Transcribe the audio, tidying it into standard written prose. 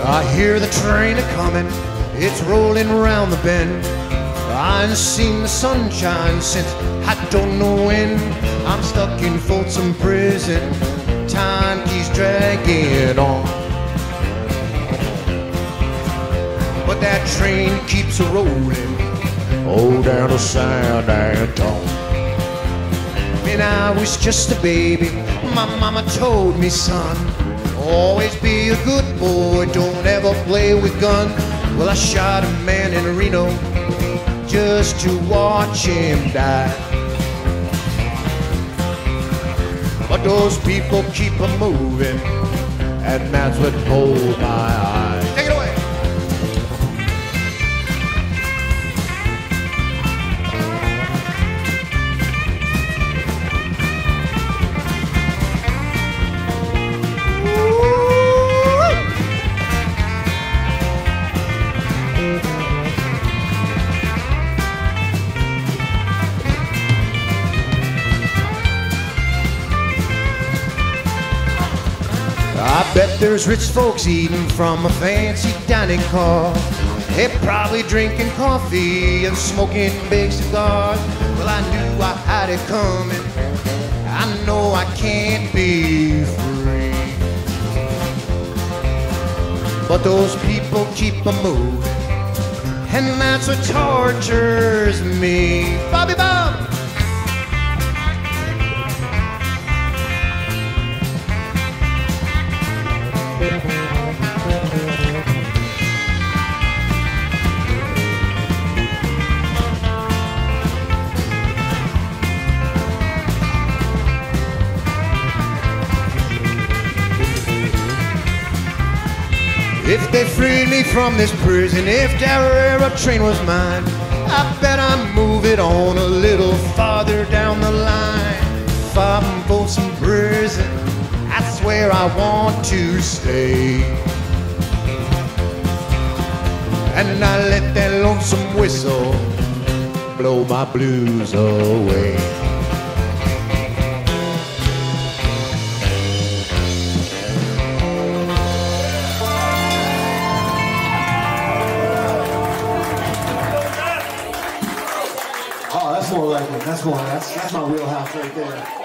I hear the train a-comin', it's rolling round the bend. I ain't seen the sunshine since I don't know when. I'm stuck in Folsom Prison, time keeps dragging on. But that train keeps a-rolling, oh, down to San Antone. When I was just a baby, my mama told me, son, always be a good boy, don't ever play with guns. Well, I shot a man in Reno just to watch him die. But those people keep a-moving, and that's what holds my eye. Take it away. I bet there's rich folks eating from a fancy dining car. They're probably drinking coffee and smoking big cigars. Well, I knew I had it coming. I know I can't be free. But those people keep a-moving, and that's what tortures me. Bobby Bob! If they freed me from this prison, if that railroad train was mine, I bet I'd move it on a little farther down the line. If I'm in Folsom Prison, that's where I want to stay. And I let that lonesome whistle blow my blues away. Oh, that's more like it. That's my wheelhouse right there.